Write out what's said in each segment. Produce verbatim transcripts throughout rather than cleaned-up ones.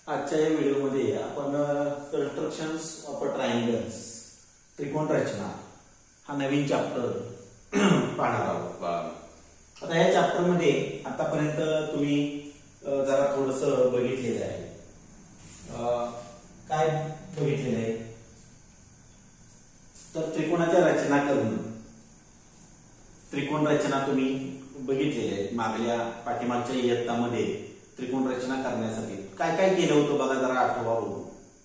आजच्या या व्हिडिओमध्ये आपण कन्स्ट्रक्शन्स ऑफ अ ट्रायंगल्स त्रिकोण रचना हा नवीन चॅप्टर पाहणार आहोत. आता या चॅप्टर मध्ये आतापर्यंत तुम्ही जरा थोडस बघितलेलं आहे. काय बघितलेलं आहे तर त्रिकोणाच्या रचना करून त्रिकोण रचना तुम्ही बघितलेली आहे. मागल्या पाठीमागच्या इयत्तामध्ये त्रिकोण रचना करण्यासाठी काय काय केलं होतं बघा, जरा आठवा बघू.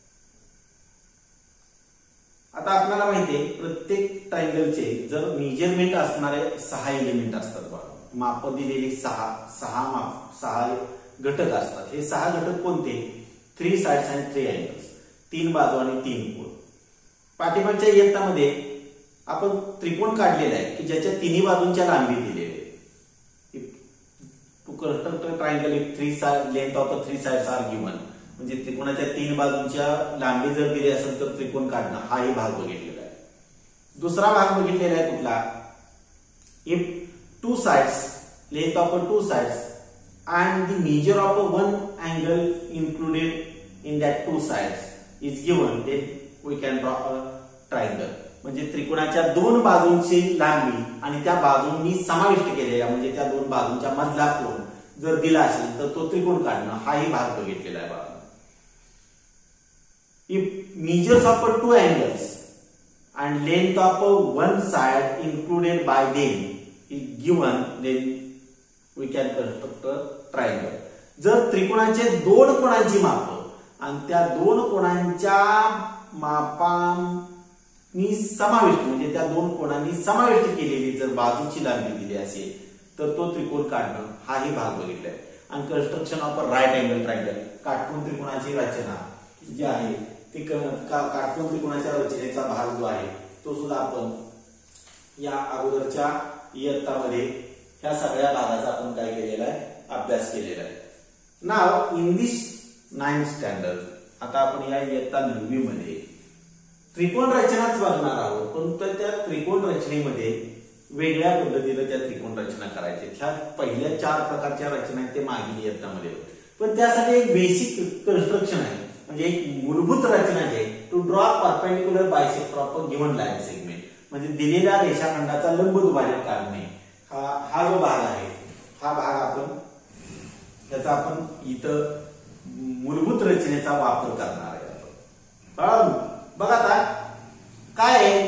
आता आपल्याला माहितीये प्रत्येक ट्रायंगलचे जर मेजरमेंट असणारे सहा एलिमेंट असतात बघा, माप दिलेली सहा सहा माप सहा घटक असतात. हे सहा घटक कोणते? Three sides and three angles, तीन बाजू आणि तीन कोन. पाठीमागच्या इयत्तामध्ये आपण त्रिकोण काढलेला आहे की ज्याच्या तिन्ही बाजूंच्या लांबी दिलेली आहे. To construct triangle if three side length of three sides are given, म्हणजे त्रिकोणाच्या तीन बाजूंच्या लांबी जर दिली असेल तर त्रिकोण काढणं हाही भाग बघितलेला आहे. दुसरा भाग बघितलेला आहे कुठला? If two sides length of two sides and the measure of one angle included in that two sides is given, then we can draw a triangle. म्हणजे त्रिकोणाच्या दोन बाजूंची लांबी आणि त्या बाजूंनी समाविष्ट केलेल्या म्हणजे त्या दोन बाजूंच्या मधला कोन जर दिला असेल तर तो त्रिकोण काढणं हाही भाग बघितलेला आहे बघा. If measures of two angles and length of one side included by them is given, then we can construct a triangle. जर त्रिकोणाचे दोन कोणांची माप आणि त्या दोन कोणांच्या मापांनी समाविष्ट म्हणजे त्या दोन कोणांनी समाविष्ट केलेली जर बाजूची लांबी दिली असेल तर तो त्रिकोण काढणं हाही भाग बघितलाय. आणि construction of a right angle triangle, काटकोन त्रिकोणाची रचना जी आहे ती काटकोन त्रिकोणाच्या रचनेचा भाग जो आहे तो सुद्धा आपण या अगोदरच्या इयत्तामध्ये ह्या सगळ्या भागाचा आपण काय केलेला आहे, अभ्यास केलेला आहे. Now in this ninth standard आता आपण या इयत्ता नववी मध्ये त्रिकोण रचनाच बघणार आहोत, पण त्या त्रिकोण रचनेमध्ये वेगळ्या पद्धतीने त्या त्रिकोण रचना करायचे. ह्या पहिल्या चार प्रकारच्या रचना आहेत ते मागील इयत्तामध्ये होते, पण त्यासाठी एक बेसिक कन्स्ट्रक्शन आहे म्हणजे एक मूलभूत रचना आहे to draw perpendicular bisector of a given line segment, म्हणजे दिलेल्या रेषाखंडाचा लंबदुभाजक काढणे. हा हा जो भाग आहे हा भाग आपण त्याचा आपण इथं मूलभूत रचनेचा वापर करणार आहे. बघा आता काय आहे,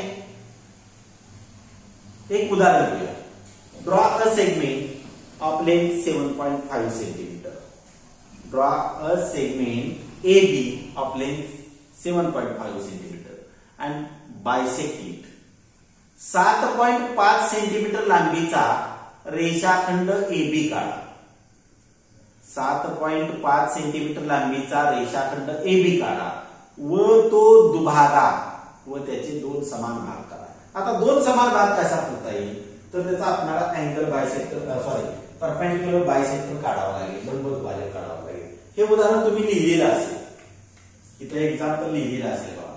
एक उदाहरण घेऊया. Draw a segment of length seven point five centimetre. Draw a segment A B of length seven point five centimetre and bisect it. सात पॉइंट पाच सेंटीमीटर लांबीचा रेषाखंड ए बी काढा. सात पॉइंट पाच सेंटीमीटर लांबीचा रेषाखंड ए बी काढा व तो दुभागा व त्याचे दोन समान भाग करा. आता दोन समान भाग कसा करता येईल तर त्याचा आपल्याला angle bisector sorry perpendicular bisector काढावा लागेल, लंबदुभाजक काढावं लागेल. हे उदाहरण तुम्ही लिहिलेलं असेल, इथं एक्झाम्पल लिहिलेलं असेल बघा.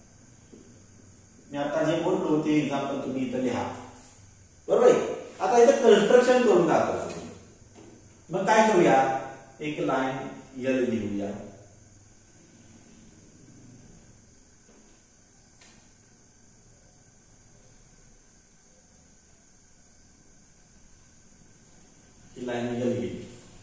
मी आता जे बोललो ते एक्झाम्पल तुम्ही इथं लिहा, बरोबर आहे. आता इथं कन्स्ट्रक्शन करून दाखवतो. मग काय करूया, एक लाईन यल लिहूया. ही लाईन यल लिहिली.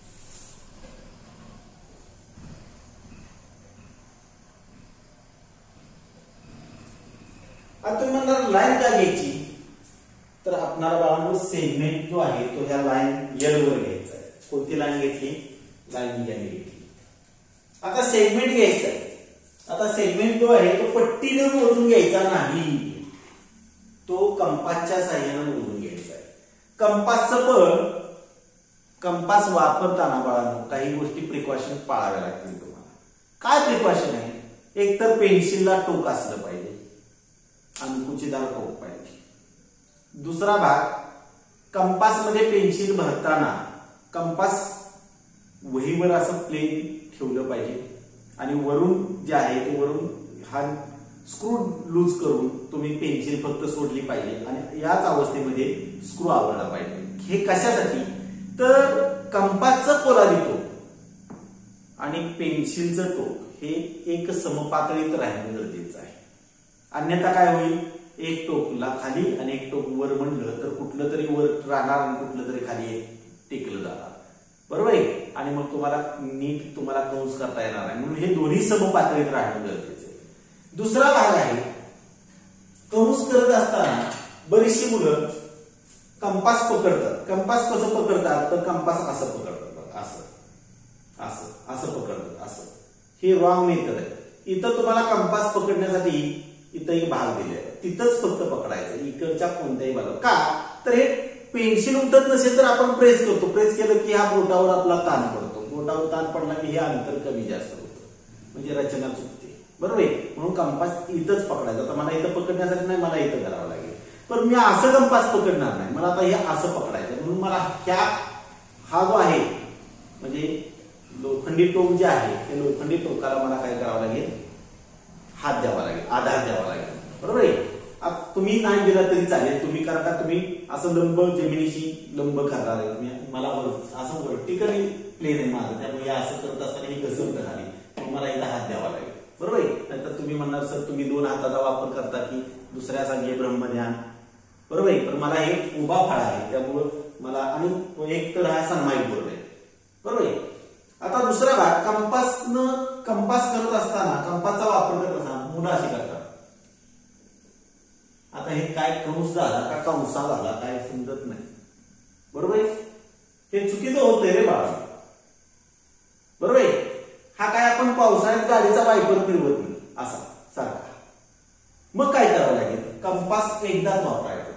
आता तुम्ही म्हणणार लाईन का घ्यायची, तर आपणाला बाळांनो सेगमेंट जो आहे तो ह्या लाईन यल वर घ्यायचा आहे. कोणती लाईन घेतली? लाईन यल घेतली. आता सेगमेंट घ्यायचा आहे. आता सेगमेंट जो आहे तो पट्टीने मोजून घ्यायचा नाही, तो कंपासच्या साहाय्याने मोजून घ्यायचा आहे. कंपासचं पण कंपास वापरताना बाळांनो काही गोष्टी प्रिकॉशन पाळाव्या लागतील तुम्हाला. काय प्रिकॉशन आहे? एक तर पेन्सिलला टोक असलं पाहिजे, अंकुचीदार टोक पाहिजे. दुसरा भाग, कंपास मध्ये पेन्सिल भरताना कंपास वहीवर असं प्लेन ठेवलं पाहिजे आणि वरून जे आहे ते वरून हा स्क्रू लूज करून तुम्ही पेन्सिल फक्त सोडली पाहिजे आणि याच अवस्थेमध्ये स्क्रू आवरला पाहिजे. हे कशासाठी? तर कंपासचं पोलारिटी आणि पेन्सिलचं टोक हे एक समपातळीत राहणं गरजेचं आहे. अन्यथा काय होईल, एक टोकला खाली आणि एक टोक वर म्हणलं तर कुठलं तरी वर राहणार आणि कुठलं तरी खाली टेकलं जाणार, बरोबर आहे. आणि मग तुम्हाला नीट तुम्हाला कंस करता येणार नाही. म्हणून हे दोन्ही समपातळीत राहणं गरजेचं आहे. दुसरा भाग आहे, कंस करत असताना बरीचशी मुलं कंपास पकडतात. कंपास कसं पकडतात तर कंपास असं पकडतात, असं असं असं पकडतात, असं. हे रॉंग मेथड आहे. इथं तुम्हाला कंपास पकडण्यासाठी इथं एक भाग दिलाय, तिथंच फक्त पकडायचं, इकडच्या कोणत्याही भागात. का तर हे पेन्सिल उठत नसेल तर आपण प्रेस करतो, प्रेस केलं की ह्या बोटावर आपला ताण पडतो, बोटावर ताण पडला की हे अंतर कमी जास्त होतं, म्हणजे रचना चुकते, बरोबर आहे. म्हणून कंपास इथंच पकडायचं. आता मला इथं पकडण्यासाठी नाही, मला इथं करावं लागेल. पण मी असं कंपास पकडणार नाही, मला आता हे असं पकडायचं. म्हणून मला ह्या हा जो आहे म्हणजे लोखंडी टोक जे आहे ते लोखंडी टोकाला मला काय करावं लागेल, हात द्यावा लागेल, आधार द्यावा लागेल, बरोबर आहे. तुम्ही नाही दिला तरी चालेल, तुम्ही कारण का तुम्ही असं लंब जमिनीशी लंब करणार आहे. तुम्ही मला असं व्हर्टिकली प्लेन आहे माझं, त्यामुळे असं करत असताना ही घसरत खाली, मग मला इथं हात द्यावा लागेल, बरोबर आहे. नाहीतर तुम्ही म्हणणार सर तुम्ही दोन हाताचा वापर करता की दुसऱ्याचा घे ब्रह्मज्ञान, बरोबर आहे. पण मला हे उभा फाळा आहे त्यामुळं मला, आणि एक तर हा सन्माईक बोर्ड आहे, बरोबर आहे. आता दुसरा भाग, कंपासनं कंपास करत असताना कंपासचा वापर करत असताना मुलं अशी करतात. आता हे काय कंस झाला का कंसा झाला काय समजत नाही, बरोबर आहे. हे चुकीचं होतंय रे बाळा, बरोबर आहे. हा काय आपण पावसाळ्यात गाडीचा वायपर फिरवत नाही असा सारखा. मग काय करावं लागेल, कंपास एकदाच वापरायचं,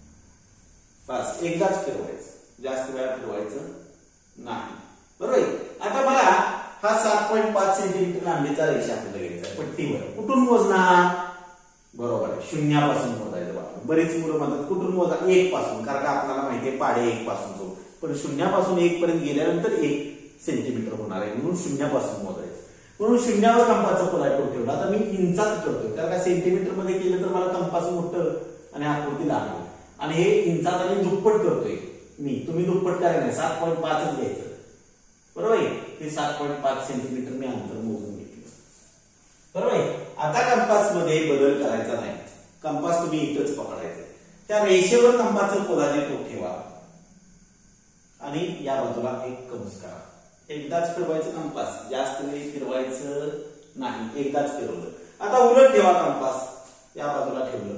बस एकदाच फिरवायचं, जास्त वेळा फिरवायचं नाही, बरोबर आहे. आता मला हा सात पॉईंट पाच सेंटीमीटर लांबीचा रेषा आपल्याला घ्यायचा आहे पट्टीवर. कुठून मोजणार, बरोबर आहे, शून्यापासून मोजायचं बाबा. बरीच मुलं म्हणतात कुठून मोजा, एक पासून, कारण का आपल्याला माहितीये पाडे एक पासून जो, पण शून्यापासून एक पर्यंत गेल्यानंतर एक सेंटीमीटर होणार आहे, म्हणून शून्यापासून मोजायचं. म्हणून शून्यावर कंपासचा पोलाटो ठेवला. आता मी इंचात करतोय, कारण का सेंटीमीटर मध्ये केलं तर मला कंपास मोठं आणि आकृती लहान होईल, आणि हे इंचात आणि दुप्पट करतोय मी. तुम्ही दुप्पट करायला नाही, सात पॉईंट पाचच घ्यायचं, बरोबर आहे. हे सात पॉईंट पाच सेंटीमीटर मी अंतर मोजून घेतलं, बरोबर आहे. आता कंपास मध्ये बदल करायचा नाही, कंपास तुम्ही इथंच पकडायचं. त्या रेषेवर कंपासचं पोलादी टोक ठेवा आणि या बाजूला एक कंस करा. एकदाच फिरवायचं कंपास, जास्त वेळी फिरवायचं नाही, एकदाच फिरवलं. आता उलट ठेवा कंपास, या बाजूला ठेवलं,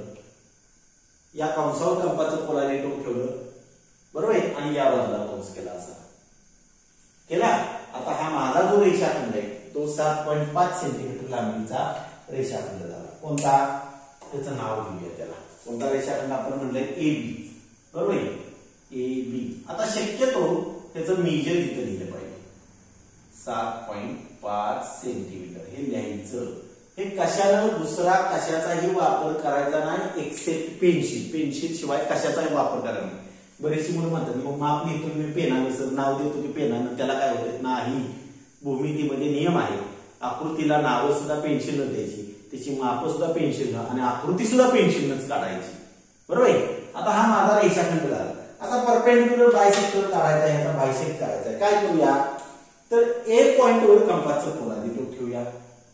या कंसावर कंपासचं पोलादी टोक ठेवलं, बरोबर आहे, आणि या बाजूला कंस केला असा केला. आता हा माझा जो रेषाखंड आहे तो सात पॉईंट पाच सेंटीमीटर लांबीचा रेषाखंड झाला. कोणता, त्याचं नाव घेऊया त्याला. कोणता रेषाखंड आपण म्हणलंय, ए बी, बरोबर आहे, ए बी. आता शक्यतो त्याचं मेजर इथं लिहिलं पाहिजे, सात पॉईंट पाच सेंटीमीटर हे लिहायचं. हे कशाला दुसरा कशाचाही वापर करायचा नाही एक्सेप्ट पेन्सिल. पेन्सिल शिवाय कशाचाही वापर करायचा नाही. बरेचशी मुलं म्हणतात मग माप लिहितो मी पेनानं, सर नाव देतो की पेनानं, त्याला काय होतं, नाही. भूमितीमध्ये नियम आहे, आकृतीला नावं सुद्धा पेन्सिलनं द्यायची, त्याची माप सुद्धा पेन्सिलनं, आणि आकृती सुद्धा पेन्सिलनंच काढायची, बरोबर आहे. आता हा माझा रेषाखंड झाला. आता परपेंडिक्युलर बायसेक्टर काढायचा आहे, याचा बायसेक्ट करायचा आहे. काय करूया तर एक पॉइंटवर कंपासचं पोलादी टोक ठेवूया.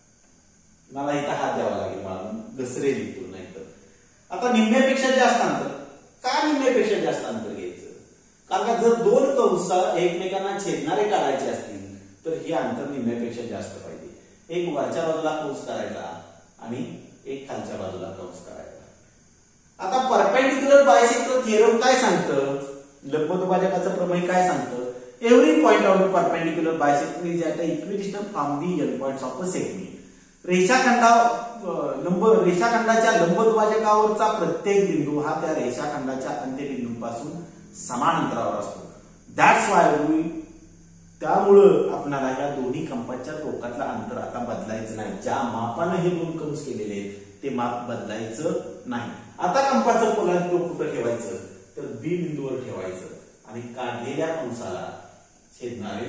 मला इथं हात द्यावा लागेल, मला घसरे लिहितो नाही तर. आता निम्म्यापेक्षा जास्त अंतर, का निम्म्यापेक्षा जास्त अंतर घ्यायचं, कारण का जर दोन कंस एकमेकांना छेदणारे काढायचे असतील तर हे अंतर निम्म्यापेक्षा जास्त पाहिजे. एक वरच्या बाजूला कंस करायचा आणि एक खालच्या बाजूला कंस करायचा. आता परपेंडिक्युलर बायसेक्टर थिअरम काय सांगतं, लंबदुभाजकाचं प्रमेय काय सांगतं, every point of perpendicular bisector is at a equidistant from the end points of a segment. रेषाखंडा लंब रेषाखंडाच्या लंबदुभाजकावरचा प्रत्येक बिंदू हा त्या रेषाखंडाच्या अंत्यबिंदूपासून समान अंतरावर असतो. दॅट्स वाय वी, त्यामुळं आपल्याला या दोन्ही कंपासच्या टोकातलं अंतर आता बदलायचं नाही. ज्या मापानं हे दोन कंस केलेले आहेत ते माप बदलायचं नाही. आता कंपासचं पोलादी टोक कुठं ठेवायचं तर बी बिंदूवर ठेवायचं आणि काढलेल्या कंसाला छेदणारे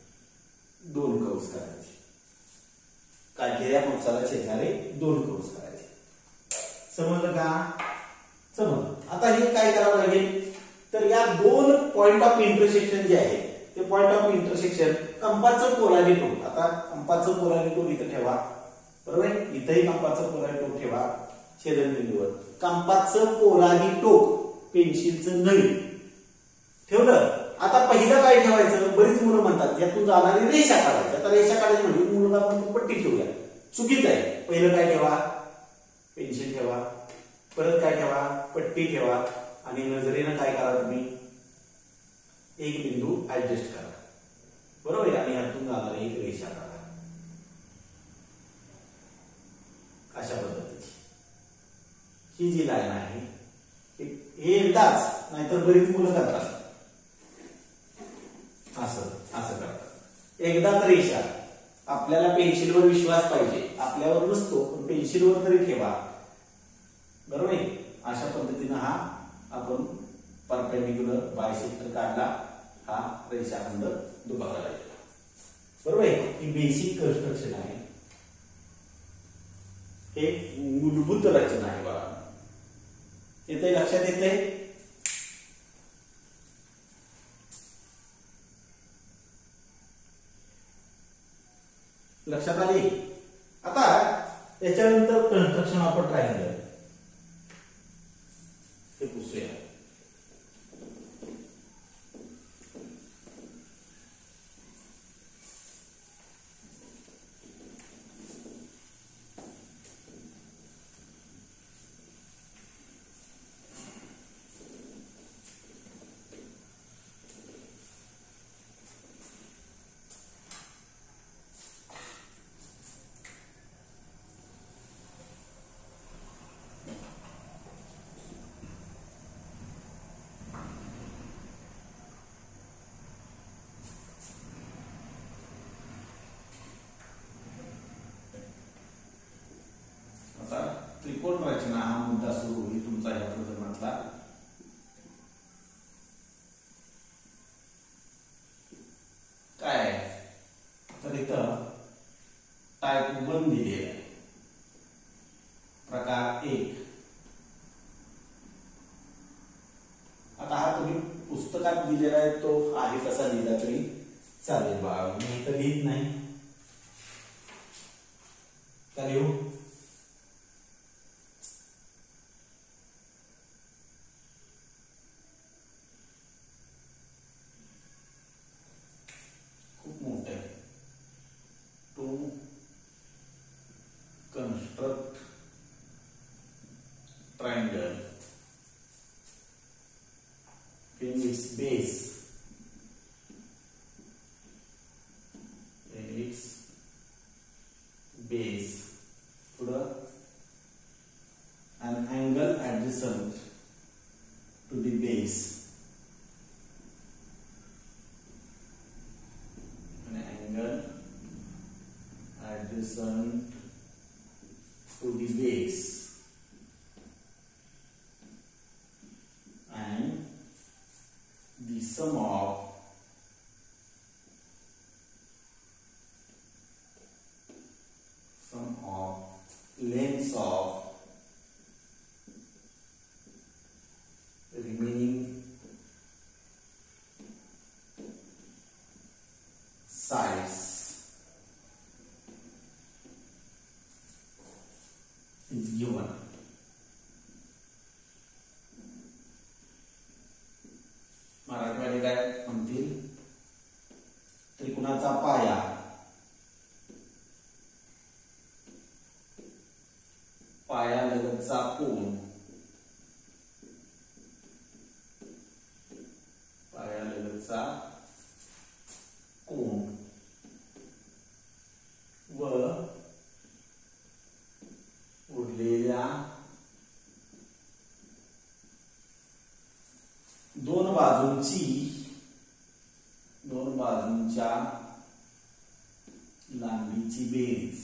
दोन कंस करायचे. काढलेल्या कंसाला छेदणारे दोन कंस करायचे. समजलं का, समजलं. आता हे काय करावं लागेल तर या दोन पॉइंट ऑफ इंटरसेक्शन जे आहे ते पॉइंट ऑफ इंटरसेक्शन कंपासचं पोलारी टोक. आता कंपासचं पोलारी टोक इथं ठेवा, बरोबर आहे. इथंही कंपासचं पोलारी टोक ठेवा छेदनबिंदूवर. कंपासचं पोलारी टोक पेन्सिलचं नळी ठेवलं. आता पहिलं काय ठेवायचं, बरीच मुलं म्हणतात यातून जाणारी रेषा काढायची. आता रेषा काढायची म्हणजे मुलं आपण पट्टी ठेवूया, चुकीचं आहे. पहिलं काय ठेवा, पेन्सिल ठेवा, परत काय ठेवा, पट्टी ठेवा आणि नजरेनं काय करा तुम्ही एक बिंदू ऍडजस्ट करा, बरोबर आहे. आणि यातून जाणारी एक रेषा काढा अशा पद्धतीची. ही जी लाईन आहे हे एकदाच, नाहीतर बरीच मुलं करतात असं असं करतात एकदाच रेषा. आपल्याला पेन्सिलवर विश्वास पाहिजे, आपल्यावर नसतो पण पेन्सिलवर तरी ठेवा, बरोबर आहे. अशा पद्धतीनं हा आपण परपेंडिक्युलर बायसेक्टर काढला, हा रेषाखंड दुभागला, बरोबर आहे. ही बेसिक कन्स्ट्रक्शन आहे, हे मूलभूत रचना आहे बघा. येते लक्षात येते. लक्षात आली. आता याच्यानंतर कन्स्ट्रक्शन ऑफ अ ट्रायंगल हे पुसूया. त्रिकोण रचना हा मुद्दा सुरू होईल तुमचा या प्रकरणातला. काय तर इथं टाइप वन दिलेला आहे, प्रकार एक. आता हा तुम्ही पुस्तकात दिलेला आहे तो आहे कसा लिहिला तरी चालेल बा. मी इथं लिहित नाही का लिहू. construct triangle in its base in its base put an angle adjacent to the base, an angle adjacent to the base and the sum of sum of lengths of remaining sides is given. मराठीमध्ये काय म्हणतील, त्रिकोणाचा पाया पाया लगतचा कोन पाया लगतचा कोन व उरलेल्या दोन बाजूंची दोन बाजूंच्या लांबीची बेरीज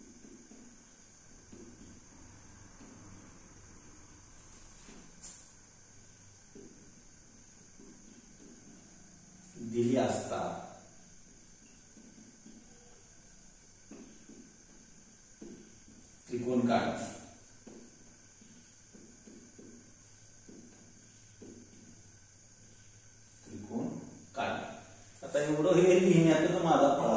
दिली असता त्रिकोण काढा. त्रिकोण काढा. आता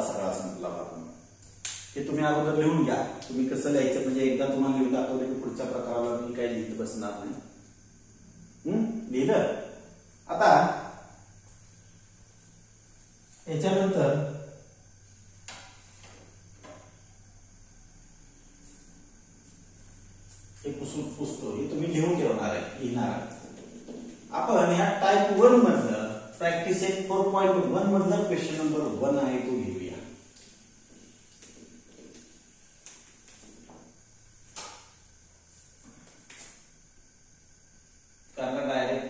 सगळा संपला बघा. हे तुम्ही अगोदर लिहून घ्या. तुम्ही कसं लिहायचं म्हणजे एकदा तुम्हाला लिहून दाखवलं की पुढच्या प्रकाराला मी काही लिहित बसणार नाही. हम्म लिहिलं. आता याच्यानंतर हे पुस्तक पुस्तक हे तुम्ही लिहून ठेवणार आहे लिहिणार आहे. आपण ह्या टाईप वन मधलं प्रॅक्टिस एक फोर पॉईंट वन मधलं क्वेश्चन नंबर वन आहे तो लिहूया. कारण डायरेक्ट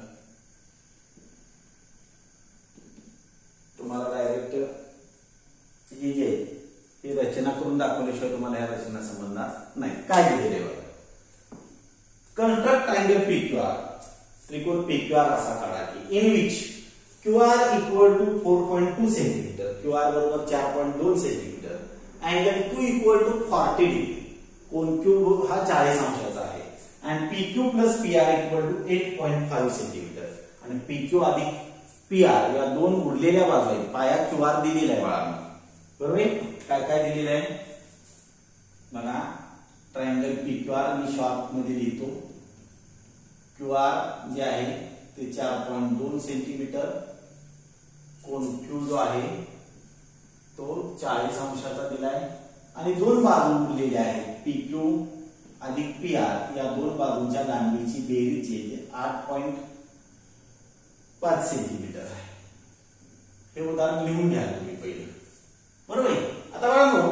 तुम्हाला डायरेक्ट हे जे हे रचना करून दाखवल्याशिवाय तुम्हाला ह्या रचना समजणार नाही. काय दिलेले बघा. Construct triangle PQR. त्रिकोण पीक्यूआर असा काढा की in which QR equal to four point two centimetre, QR बरोबर चार पॉईंट दोन centimetre, angle Q equal to forty degree, कोण क्यू हा चाळीस अंशाचा आहे, आणि PQ plus PR equal to eight point five centimetre. आणि पीक्यू अधिक पीआर या दोन उरलेल्या बाजू आहेत. पाया क्यूआर दिलेला आहे बाळांना. बरोबर. काय काय दिलेलं आहे बघा. ट्रायंगल पीक्यूआर मी शॉर्ट मध्ये लिहितो. क्यूआर जे आहे ते चार पॉईंट दोन सेंटीमीटर, कोण क्यू जो आहे तो चाळीस अंशाचा दिलाय, आणि दोन बाजू उरलेल्या आहेत पीक्यू अधिक पीआर या दोन बाजूंच्या लांबीची बेरीज येते आठ पॉईंट पाच सेंटीमीटर आहे. हे उदाहरण लिहून घ्या तुम्ही पहिले. बरोबर आहे. आता बघा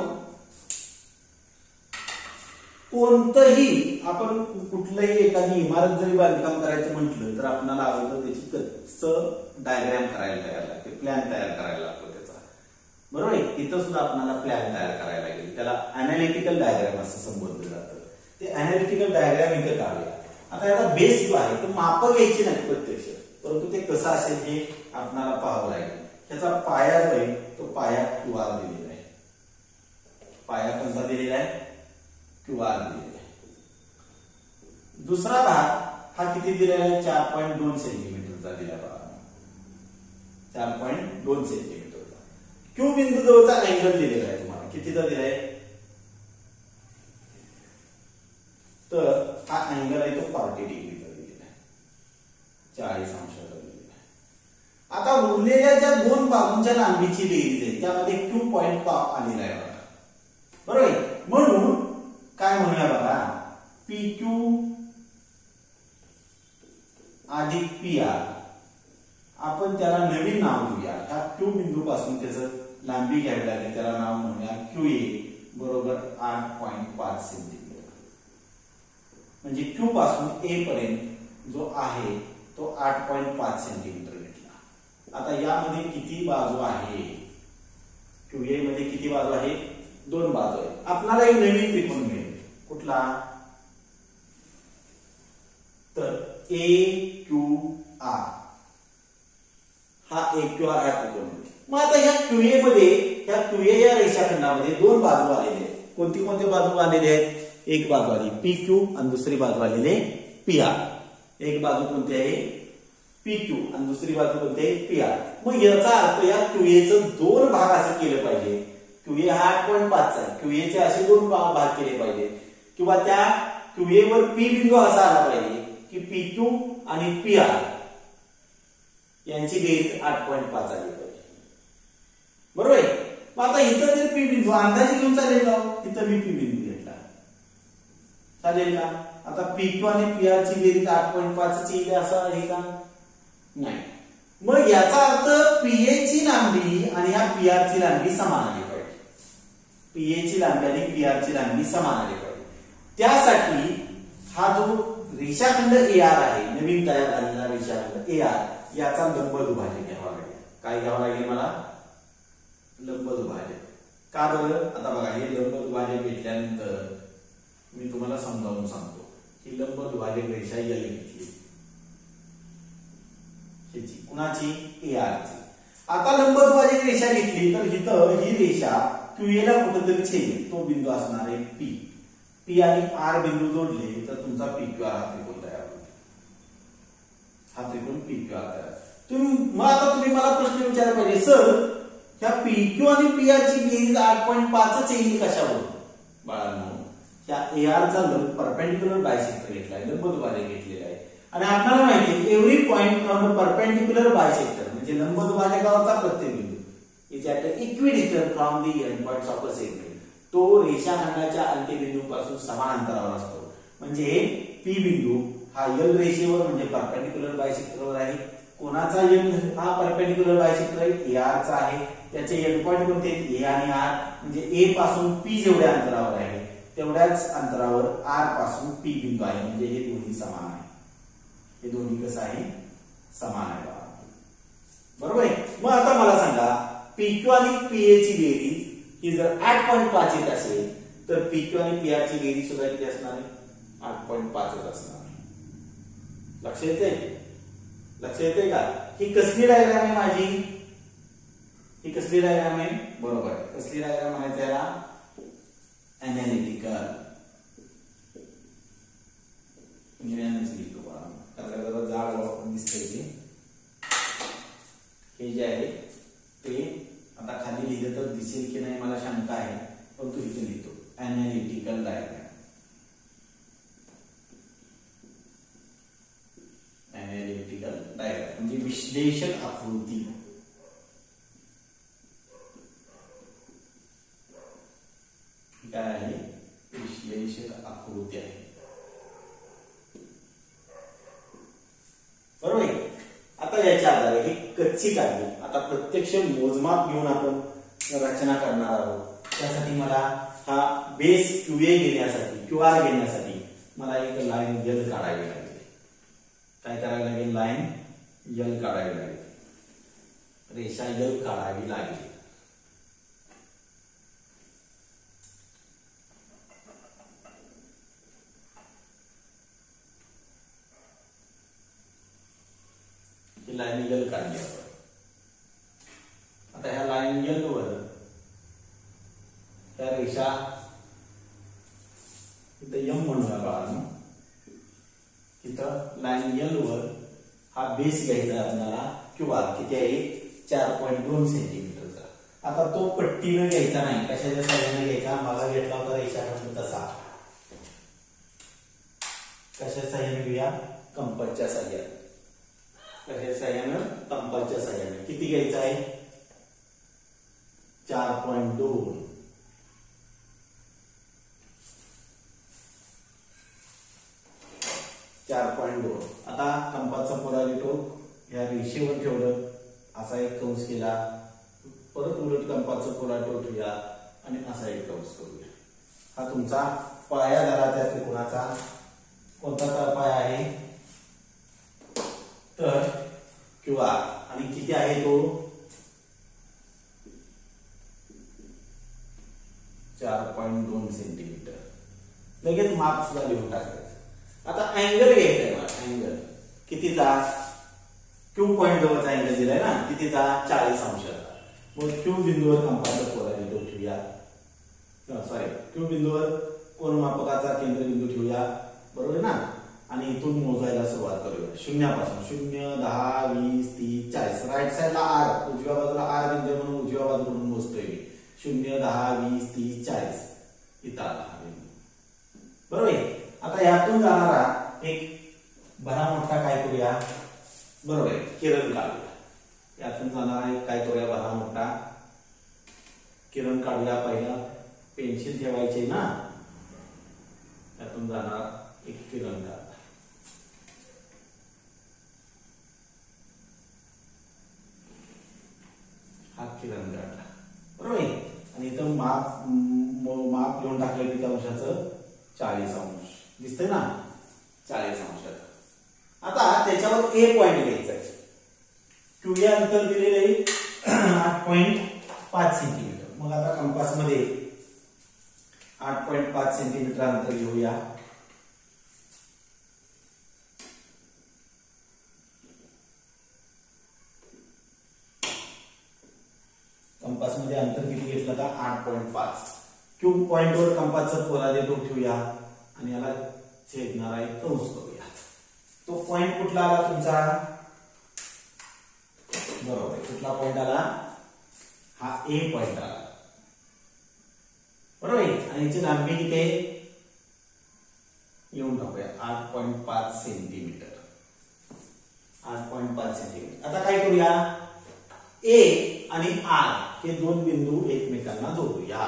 कोणतंही आपण कुठलंही एखादी इमारत जरी बांधकाम करायचं म्हटलं तर आपल्याला अगोदर त्याची कसं डायग्राम करायला तयार लागते, प्लॅन तयार करायला लागतो त्याचा. बरोबर आहे. इथं सुद्धा आपल्याला प्लॅन तयार करायला लागेल. त्याला अनालिटिकल डायग्राम असं संबोधलं जातं. ते अनालिटिकल डायग्राम इथे काढूया. आता याचा बेस जो आहे तो माप घ्यायची नाही प्रत्यक्ष, परंतु ते कसं असेल हे आपल्याला पाहावं लागेल. त्याचा पाया जो आहे तो पाया क्यूआर दिलेला आहे. पाया कोणता दिलेला आहे? क्यूआर दिलेला आहे. दुसरा भाग हा किती दिलेला आहे? चार पॉईंट दोन सेंटीमीटरचा दिला बघा. चार पॉईंट दोन सेंटीमीटरचा. क्यू बिंदू जवळचा अँगल दिलेला आहे तुम्हाला. कितीचा दिलाय? तर हा अँगल आहे तो फॉर्टी डिग्रीचा दिलेला आहे. चाळीस अंशाचा दिलेला आहे. आता उरलेल्या ज्या दोन बाजूंच्या लांबीची बेरीज आहे त्यामध्ये क्यू पॉईंट आलेला आहे बघा. बरोबर आहे. म्हणून काय म्हणूया बघा. पी क्यू अधिक पी आर आपण त्याला नवीन नाव देऊया. ह्या क्यू बिंदू पासून त्याचं लांबी घ्यावी लागेल. त्याला नाव म्हणूया क्यू ए बरोबर आठ पॉईंट पाच सेंटीमीटर. म्हणजे क्यू पासून ए पर्यंत जो आहे तो आठ पॉईंट पाच सेंटीमीटर घेतला. आता यामध्ये किती बाजू आहे? क्यू ए मध्ये किती बाजू आहे? दोन बाजू आहेत. आपल्याला एक नवीन त्रिकोण मिळेल. कुठला? तर ए क्यू आर हा ए क्यू आर हा त्रिकोण. मग आता ह्या क्यू ए मध्ये ह्या क्यू ए या रेषाखंडामध्ये दोन बाजू आलेले आहेत. कोणती कोणती बाजू आलेली आहेत? एक बाजू आली पी क्यू आणि दुसरी बाजू आलेली पी आर. एक बाजू कोणती आहे? पी क्यू आणि दुसरी बाजू कोणती आहे? P R. मग याचा अर्थ या क्यू ए चं दोन भाग असं केलं पाहिजे. क्यू ए हा आठ पॉईंट पाच आहे. क्यू ए चे असे दोन भाग केले पाहिजे किंवा त्या क्यू ए वर पी बिंदू असा आला पाहिजे की पी क्यू आणि पी आर यांची बेरीज आठ पॉईंट पाच आली पाहिजे. बरोबर आहे. मग आता इथं जर पी बिंदू अंदाजे घेऊन चालेल का? इथं मी पी बिंदू घेतला चालेल का? आता पी क्यू आणि पी आर ची बेरीज आठ पॉईंट पाच येईल असं आहे का? नाही. मग याचा अर्थ पीए ची लांबी आणि या पी आर ची लांबी समान आली पाहिजे. पीए ची लांबी आणि पी आर ची लांबी समान आली पाहिजे. त्यासाठी हा जो रेषाखंड ए आर आहे नवीन तयार झालेला रेषाखंड ए आर याचा लंब दुभाजक घ्यावा लागेल. काय घ्यावा लागेल मला? लंब दुभाजक. का बरं? आता बघा हे लंब दुभाजक घेतल्यानंतर मी तुम्हाला समजावून सांगतो. ही लंब दुभाजक रेषा एल घेतली. ह्याची कुणाची? ए आर ची. आता लंब दुभाजक रेषा घेतली तर इथं ही रेषा क्यू ए ला कुठेतरी छेदेल. तो बिंदू असणार आहे पी. पी आणि आर बिंदू जोडले तर तुमचा पी क्यू आर हा त्रिकोण तयार होतो. हा त्रिकोण पी क्यू आर तयार. तुम्ही मग आता तुम्ही मला प्रश्न विचारला पाहिजे, सर ह्या पीक्यू आणि पीआर ची बेरीज आठ पॉईंट पाचच येईल कशावर बाळांनो, ह्या एआर चा परपेंडिक्युलर बायसेक्टर घेतलाय, लंबदुभाजक घेतलेला आहे आणि आपल्याला माहिती आहे every point on the perpendicular bisector म्हणजे लंबदुभाजकावरचा प्रत्येक बिंदू is at equidistant from the end points of a segment, तो रेषाखंडाच्या अंत्यबिंदूपासून समान अंतरावर असतो. म्हणजे पी बिंदू हा यल रेषेवर म्हणजे परपेंडिक्युलर बायसेक्टरवर आहे. कोणाचा यल हा परपेंडिक्युलर बायसेक्टर आहे, एआर चा आहे. त्याचे एंड पॉइंट कोणते, ए आणि आर, म्हणजे ए पासून पी जेवढ्या अंतरावर आहे तेवढ्याच अंतरावर आर पासून पी बिंदू आहे. म्हणजे हे दोन्ही समान आहे, हे दोन्ही कसं आहे, समान आहे. बरोबर आहे. मग आता मला सांगा पीक्यू आणि पीए ची बेरीज ही जर आठ पॉईंट पाच येत असेल तर पीक्यू आणि पीआर ची बेरीज सुद्धा किती असणार आहे, आठ पॉईंट पाच असणार आहे. लक्ष येते, लक्ष येते का? ही कसली डायग्राम आहे माझी, ही कसली डायग्राम आहे, बरोबर आहे. कसली डायग्राम म्हणायचं याला, एनालिटिकल. लिहितो बघा, त्याला जरा जाड दिसतंय ते. हे जे आहे ते आता खाली लिहिलं तर दिसेल की नाही मला शंका आहे, पण तू इथे लिहितो एनालिटिकल डायग्राम. एनालिटिकल डायग्राम म्हणजे विश्लेषक आकृती. काय आहे, विश्लेषक आकृती आहे. बरोबर आहे. आता याच्या आधारे ही कच्ची काढली, आता प्रत्यक्ष मोजमाप घेऊन आपण रचना करणार आहोत. त्यासाठी मला हा बेस क्यूए घेण्यासाठी क्यूआर घेण्यासाठी मला एक लाईन यल काढावी लागेल. काय करावी लागेल, लाईन यल काढावी लागेल, रेषा यल काढावी लागेल. ही लाईन यल काढली आपण. आता ह्या लाईन यल वर त्या रेषा इथं यम म्हणूया बाळांनो, इथं लाईन यल वर हा बेस घ्यायचा आपल्याला क्यूआर किती आहे, चार पॉईंट दोन सेंटीमीटरचा. आता तो पट्टीनं घ्यायचा नाही, कशाच्या साह्याने घ्यायचा, मला घेतला होता रेषाखंड तसा. कशाच्या साह्याने घेऊया, कंपासच्या साह्याने. कशाच्या साह्यानं, कंपासच्या साह्याने. किती घ्यायचा आहे, चार पॉईंट दोन. चार पॉईंट दोन. आता कंपासचा पोलारी टोक या रेषेवर ठेवलं, असा एक कंस केला, परत उलट कंपासचा पोलारी टोक ठेवूया आणि असा एक कंस करूया. हा तुमचा पाया झाला त्या त्रिकोणाचा. कोणता पाया आहे, तर क्यूआर. आणि किती आहे तो, चार पॉईंट दोन सेंटीमीटर. लगेच माप सुद्धा लिहून टाकायचं. आता अँगल घ्यायचा आहे मला, अँगल कितीचा, क्यू पॉईंट जवळचा अँगल दिलाय ना, कितीचा, चाळीस अंशाचा. मग क्यू बिंदूवर कंपासचा पोलारी टोक ठेवूया, सॉरी क्यू बिंदूवर कोनमापकाचा केंद्रबिंदू ठेवूया, बरोबर ना. आणि इथून मोजायला सुरुवात करूया शून्यापासून. शून्य, दहा, वीस, तीस, चाळीस. राईट साईडला आर, उजव्या बाजूला आर बिंदू म्हणून उजव्या बाजूकडून मोजतोय मी. शून्य, दहा, वीस, तीस, चाळीस. इथं आला हा बिंदू, बरोबर आहे. आता यातून जाणारा एक भरा मोठा काय करूया, बरोबर आहे, किरण काढूया. यातून जाणारा एक काय करूया, भरा मोठा किरण काढूया. पहिला पेन्सिल ठेवायचे ना, यातून जाणार एक किरण काढा. हा किरण काढला, बरोबर आहे. आणि इथं माप माप लिहून टाकलं किती अंशाचं, चाळीस अंश. दिसतंय ना, चाळीस अंशाचं. आता त्याच्यावर ए पॉइंट घ्यायचा आहे. क्यूए अंतर दिलेले आहे आठ पॉईंट पाच सेंटीमीटर. मग आता कंपास मध्ये आठ पॉईंट पाच सेंटीमीटर अंतर घेऊया. कंपास मध्ये अंतर किती घेतलं का, आठ पॉईंट पाच. क्यू पॉइंट वर कंपासचा पोलारी टोक ठेवूया आणि याला छेदणारा एक कंस करूया. तो पॉइंट कुठला आला तुमचा, बरोबर आहे, कुठला पॉइंट आला, हा ए पॉइंट आला, बरोबर आहे. आणि याची लांबी किती आहे येऊन टाकूया आठ पॉइंट पाच सेंटीमीटर. आठ पॉइंट पाच सेंटीमीटर. आता काय करूया, ए आणि आर हे दोन बिंदू एकमेकांना जोडूया.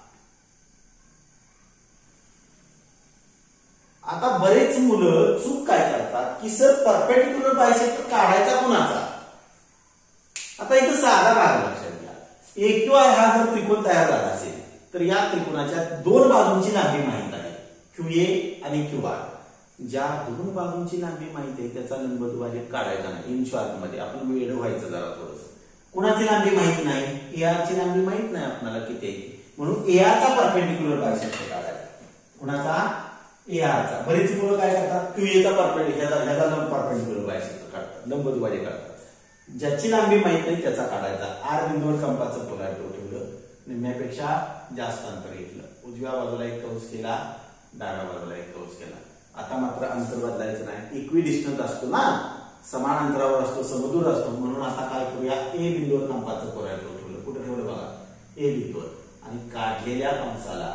आता बरेच मुलं चूक काय करतात की सर परपेंडिक्युलर बायसेक्टर काढायचा कुणाचा. आता इथं साधा भाग लक्षात घ्या, ए क्यू आर हा जर त्रिकोण तयार झाला असेल तर या त्रिकोणाच्या दोन बाजूंची लांबी माहित आहे, क्यू ए आणि क्यू आर. ज्या दोन बाजूंची लांबी माहित आहे त्याचा लंबदुभाजक काढायचा नाही. इन शॉर्ट मध्ये आपण वेळ व्हायचं जरा थोडस. कुणाची लांबी माहित नाही, ए आर ची लांबी माहित नाही आपल्याला किती आहे, म्हणून ए आर चा परपेंडिक्युलर बायसेक्टर काढायचा. कुणाचा, ए आर चा. बरीच मुलं काय करतात, क्यू ए चा परपेंडिक्युलर ह्याचा परपेंडिक्युलर बायसेक्टर काढतात, लंबदुभाजक काढतात. ज्याची लांबी माहित नाही त्याचा काढायचा. आर बिंदूवर कंपाचं पोलॅरिटी ठेवलं, निम्म्यापेक्षा जास्त अंतर घेतलं, उजव्या बाजूला एक कंस केला, डाव्या बाजूला एक कंस केला. आता मात्र अंतर बदलायचं नाही, इक्विडिस्टन्स असतो ना, समान अंतरावर असतो, समदूर असतो. म्हणून आता काय करूया, ए बिंदूवर कंपाचं पोलॅरिटी ठेवलं. कुठे ठेवलं बघा, ए बिंदूवर. आणि काढलेल्या कंसाला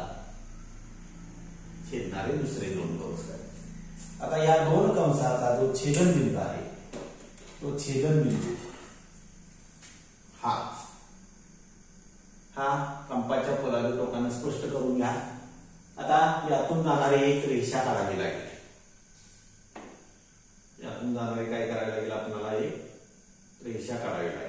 छेदणारे दुसरे दोन कंस करायचे. आता या दोन कंसाचा जो छेदनबिंदू आहे तो छेदनबिंदू हा हा कंपाच्या पोलाच्या टोकाने स्पष्ट करून घ्या. आता यातून जाणारी एक रेषा काढावी लागेल. यातून जाणारे काय करावे लागेल, आपल्याला एक रेषा काढावी लागेल.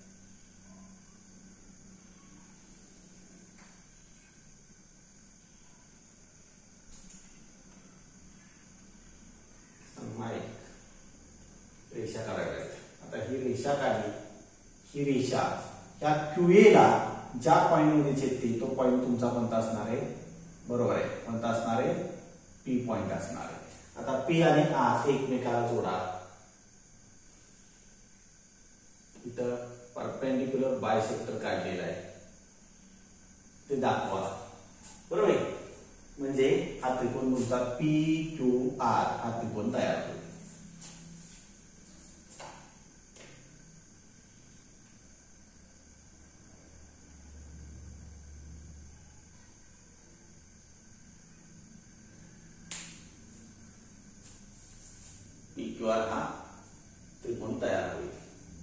रेषा काढावी लागेल. आता ही रेषा काढली, ही रेषा या क्यूए ला ज्या पॉइंट मध्ये छेदते तो पॉइंट तुमचा कोणता असणार आहे, बरोबर आहे, कोणता असणार आहे, पी पॉइंट असणार आहे. आता पी आणि आर एकमेकाला जोडा. इथं परपेंडिक्युलर बायसेक्टर काढलेला आहे ते दाखवा, बरोबर आहे. म्हणजे हा त्रिकोण तुमचा पी क्यू आर हा त्रिकोण तयार होतो. पी क्यू आर हा त्रिकोण तयार होईल.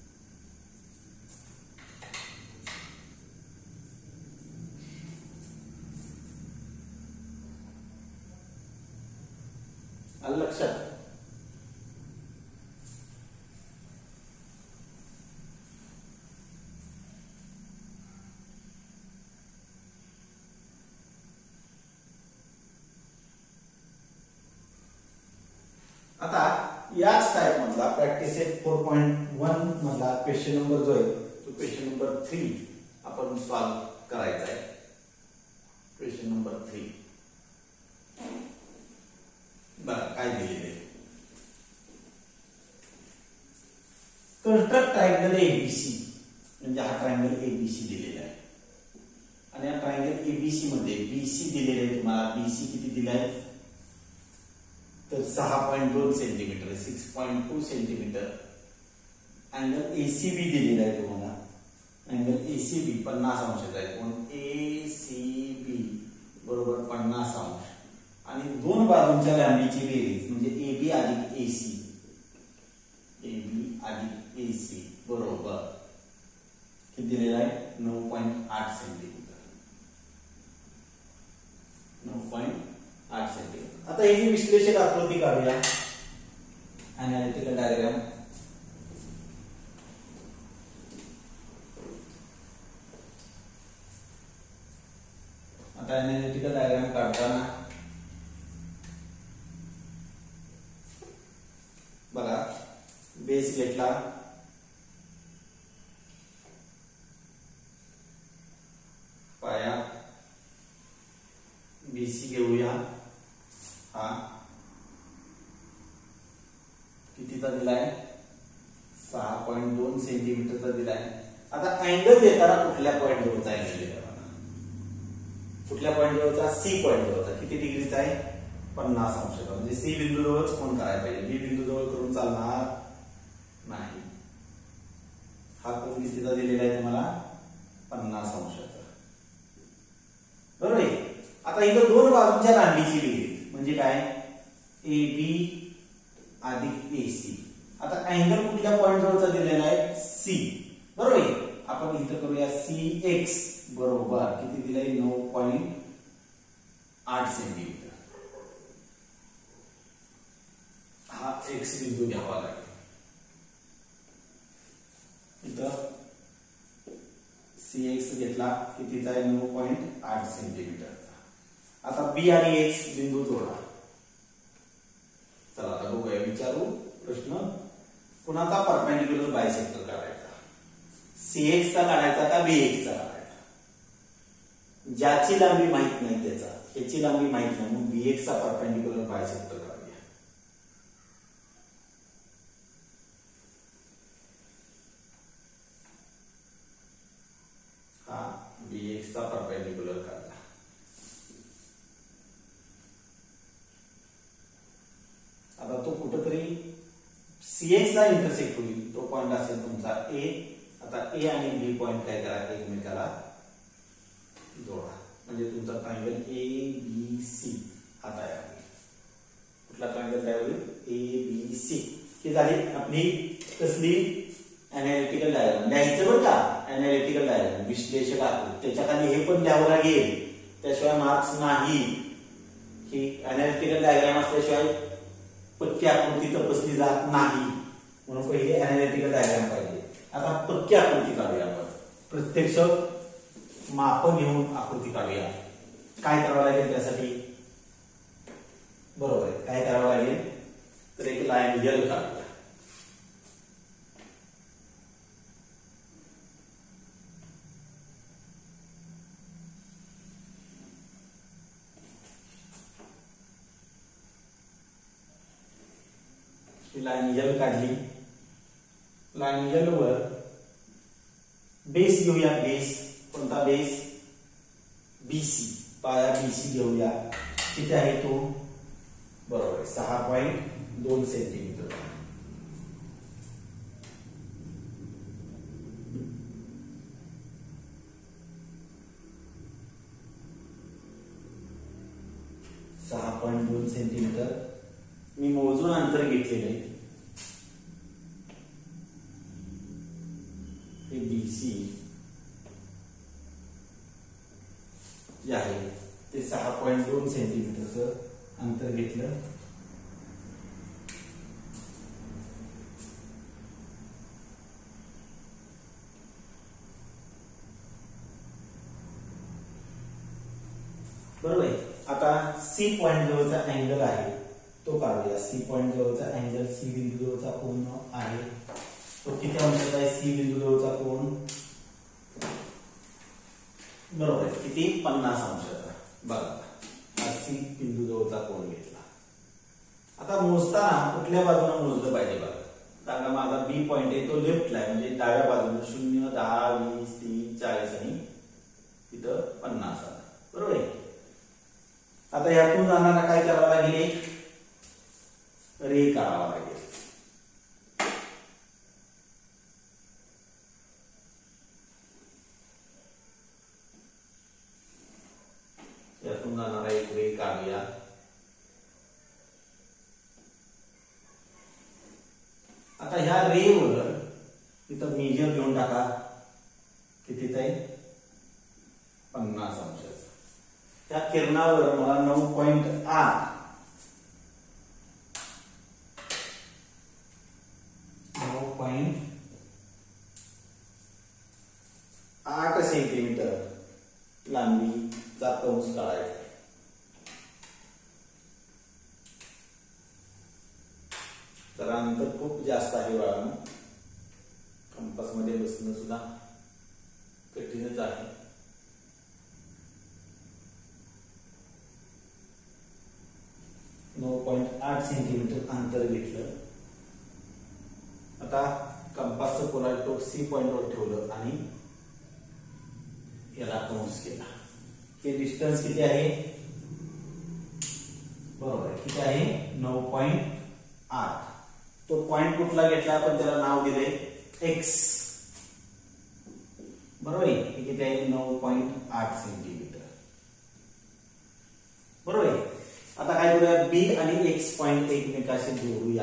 आलं लक्षात. आता याच टाइप मधला practice set four point one मधला क्वेश्चन नंबर जो आहे तो क्वेश्चन नंबर थ्री आपण सॉल्व करायचा आहे. क्वेश्चन नंबर थ्री बघा काय दिलेले, कंस्ट्रक्ट ट्रायंगल एबीसी. म्हणजे हा ट्रायंगल एबीसी दिलेला आहे आणि या ट्रायंगल एबीसी मध्ये बीसी दिलेले आहे. तुम्हाला बीसी किती दिला आहे तर सहा पॉइंट दोन centimetre, six point two centimetre. Angle ACB दिलेला आहे तुम्हाला. अँगल एसीबी पन्नास अंशाचा आहे. कोण, एसीबी बरोबर पन्नास अंश. आणि दोन बाजूंच्या लांबीची बेरीज म्हणजे एबी अधिक एसी, एबी अधिक एसी बरोबर किती दिलेला आहे, नऊ पॉइंट आठ सेंटीमीटर. नऊ पॉइंट आठ सेंटीमीटर. आता ही विश्लेषक आकृती काढूया, अनालिटिकल डायग्राम. आता अनालिटिकल डायग्राम काढताना बघा बेस घेतला, पाया बीसी घेऊया. हा कितीचा दिलाय, सहा पॉइंट दोन सेंटीमीटरचा दिलाय. आता अँगल देताना कुठल्या पॉइंट जवळचा अँगल देता, कुठल्या पॉइंट जवळचा, सी पॉइंट जवळचा. किती डिग्रीचा आहे, पन्नास अंशाचा. म्हणजे सी बिंदू जवळच कोण करायला पाहिजे, बी बिंदू जवळ करून चालणार नाही. हा कोण कितीचा दिलेला आहे तुम्हाला, पन्नास अंशाचा. बरोबर आहे. आता इथं दोन बाजूंच्या लांबीची बेरीज म्हणजे काय, ए बी अधिक ए सी. आता अँगल कुठल्या पॉइंट जवळचा दिलेला आहे, सी. बरोबर आहे. आपण इथं करूया सी एक्स बरोबर किती दिलंय, नऊ पॉइंट आठ सेंटीमीटर. हा एक्स बिंदू घ्यावा लागेल. इथं सी एक्स घेतला कितीचा आहे, नऊ पॉइंट आठ सेंटीमीटरचा. आता बी आणि एक्स बिंदू जोडा. चला आता बघूया, विचारू प्रश्न. कुणाचा परपेंडिक्युलर बायसेक्टर काढायचा, सी एक्स चा काढायचा का बी एक्स चा काढायचा. ज्याची लांबी माहित नाही त्याचा, ह्याची लांबी माहित नाही, मग बी एक्स चा परपेंडिक्युलर बायसेक्टर काढूया. हा बी एक्स चा परपेंडिक्युलर काढला. आता तो कुठेतरी सी एक्स ला इंटरसेक्ट होईल, तो पॉइंट असेल तुमचा ए. आता ए आणि बी पॉइंट काय करा, एकमेकाला जोडा म्हणजे तुमचा ट्रायंगल ए बी सी हा तयार होईल. कुठला ट्रायंगल तयार होईल, ए बी सी. ही झाली आपली कसली, अनालिटिकल डायग्राम. लिहायचं बरं का, अनालिटिकल डायग्राम, विश्लेषक आकृती. त्याच्या खाली हे पण लिहावं लागेल, त्याशिवाय मार्क्स नाही. ही अनालिटिकल डायग्राम असल्याशिवाय पक्की आकृती तपासली जात नाही, म्हणून पहिले अनालिटिकल डायग्राम पाहिजे. आता पक्की आकृती काढूया आपण, प्रत्यक्ष माप घेऊन आकृती काढूया. काय करावं लागेल त्यासाठी, बरोबर आहे, काय करावं लागेल तर एक लाईन एल काढूया. लाईन एल काढली. लाईन एल वर बेस घेऊया. बेस कोणता, बेस बीसी. पाया बीसी घेऊया. किती आहे तो, बरोबर आहे, सहा पॉइंट दोन सेंटीमीटर. सहा पॉइंट दोन सेंटीमीटर मी मोजून अंतर घेतलेले. हे बीसी जे आहे ते सहा पॉइंट दोन सेंटीमीटरचं अंतर घेतलं. बरोबर आहे. आता सी पॉइंट जवळचा अँगल आहे तो काढूया. सी पॉइंट जवळचा अँगल, सी बिंदू जवळचा कोन आहे तो किती अंशाचा आहे, सी बिंदू जवळचा कोन, बरोबर आहे, किती, पन्नास अंशाचा. बघा हा सी बिंदू जवळचा कोन घेतला. आता मोजताना कुठल्या बाजूने मोजलं पाहिजे बघा. कारण माझा बी पॉइंट आहे तो लेफ्टला आहे, म्हणजे डाव्या बाजूने शून्य, दहा, वीस, तीन, चाळीस आणि तिथं पन्नास आला. बरोबर आहे. आता यातून जाणारा काय करावं लागेल, एक रे काढावा लागेल. यातून जाणारा एक रे काढूया. आता ह्या रे वर इथं मेजर घेऊन टाका. कितीचा आहे, पन्नास अंशाचा. त्या किरणावर मला नऊ पॉइंट आठ नऊ पॉइंट आठ सेंटीमीटर लांबीचा कंस काढायचा. तर अंतर खूप जास्त आहे बाळांनो. कंपास मध्ये बसणं सुद्धा कठीणच आहे. नऊ पॉइंट आठ सेंटीमीटर अंतर घेतलं. आता कंपासचं पोलार टोक सी पॉइंट वर ठेवलं आणि याला कंस केला. हे डिस्टन्स किती आहे, बरोबर आहे, किती आहे, नऊ पॉइंट आठ. तो पॉइंट कुठला घेतला आपण, त्याला नाव दिले एक्स. बरोबर आहे. हे किती आहे? नऊ पॉईंट आठ सेंटीमीटर. बरोबर आहे. आता काय करूया? बी आणि एक्स पॉईंट एकमेकाशी जोडूया.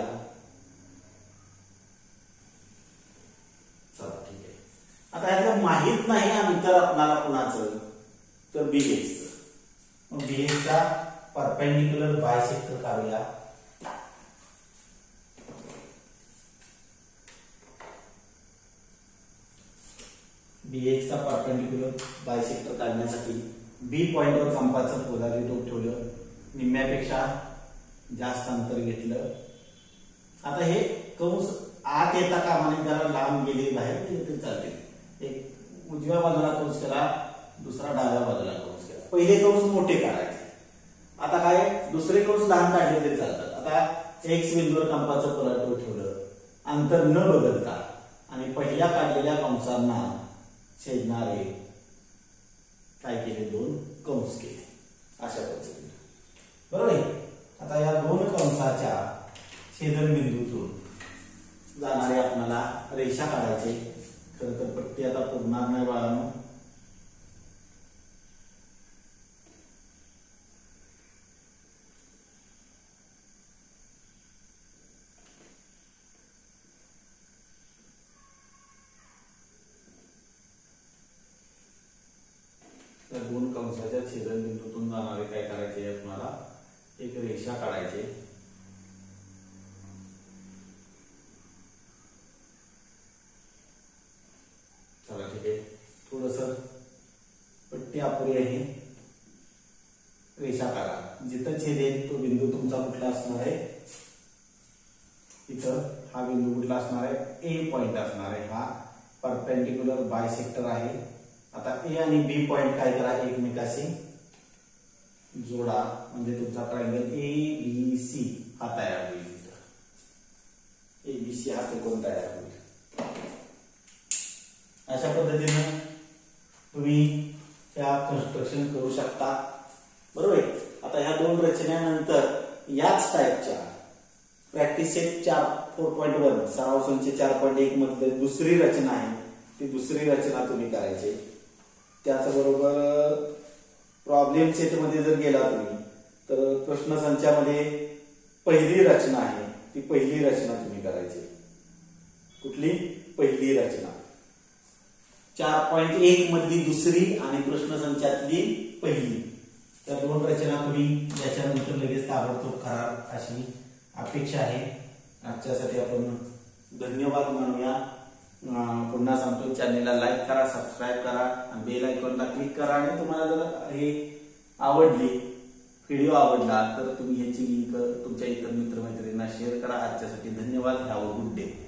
चला ठीक आहे. आता ह्यातलं माहित नाही अंतर आपल्याला कुणाचं, तर बी एक्स. मग बी एक्स चा परपेंडिक्युलर बायसेक्टर काढूया. बी एक्स चा परपेंडिक्युलर बायसेक्टर काढण्यासाठी बी पॉइंटवर कंपासचं पोलॅरिटी टोक ठेवलं, निम्म्यापेक्षा जास्त अंतर घेतलं. आता हे कंस आत येता कामा नये, जरा लांब गेले, बाहेर गेले तरी चालते. एक उजव्या बाजूला कंस केला, दुसरा डाव्या बाजूला कंस केला. पहिले कंस मोठे काढायचे. आता काय? दुसरे कंस लहान काढले तरी चालतात. आता एक्स बिंदूवर कंपासचं पोलॅरिटी ठेवलं, अंतर न बदलता, आणि पहिल्या काढलेल्या कंसांना छेदणारे काय केले? दोन कंस केले अशा पद्धतीने. बरोबर आहे. आता या दोन कंसाच्या छेदनबिंदूतून जाणारे आपल्याला रेषा काढायचे. खरं तर पट्टी आता पुरणार नाही बाळांनो. त्या दोन कंसाच्या छेदनबिंदूतून जाणारे काय करायचे? आपल्याला एक रेषा काढायची. चला ठीक आहे. थोडस पट्टी अपुरी आहे, रेषा काढा. जिथं छेदेल तो बिंदू तुमचा कुठला असणार आहे? इथं हा बिंदू कुठला असणार आहे? ए पॉइंट असणार आहे. हा परपेंडिक्युलर बायसेक्टर आहे. आता ए आणि बी पॉइंट काय करा? एकमेकाशी जोडा, म्हणजे तुमचा ट्रायंगल ए बी सी हा तयार होईल. ए बी सी हा त्रिकोण तयार होईल. अशा पद्धतीने तुम्ही त्या कन्स्ट्रक्शन करू शकता. बरोबर आहे. आता ह्या दोन रचनेनंतर याच टाईपच्या प्रॅक्टिस सेट चार फोर पॉईंट वन सराव संच चार पॉईंट एक मध्ये दुसरी रचना आहे, ती दुसरी रचना तुम्ही करायची. त्याचबरोबर प्रॉब्लेम सेट मध्ये जर गेला तुम्ही तर प्रश्न संचामध्ये पहिली रचना आहे, ती पहिली रचना तुम्ही करायची. कुठली? पहिली रचना. चार पॉईंट एक मधली दुसरी आणि प्रश्न संचातली पहिली, त्या दोन रचना तुम्ही याच्यानंतर लगेच ताबडतोब करा अशी अपेक्षा आहे. आजच्यासाठी आपण धन्यवाद मानूया. पुन्हा सांगतो, चॅनेलला लाईक करा, सबस्क्राईब करा आणि बेल आयकॉनला क्लिक करा. आणि तुम्हाला जर हे आवडली, व्हिडिओ आवडला तर तुम्ही ह्याची लिंक तुमच्या इतर मित्रमैत्रिणींना शेअर करा. आजच्यासाठी धन्यवाद. Have a good day.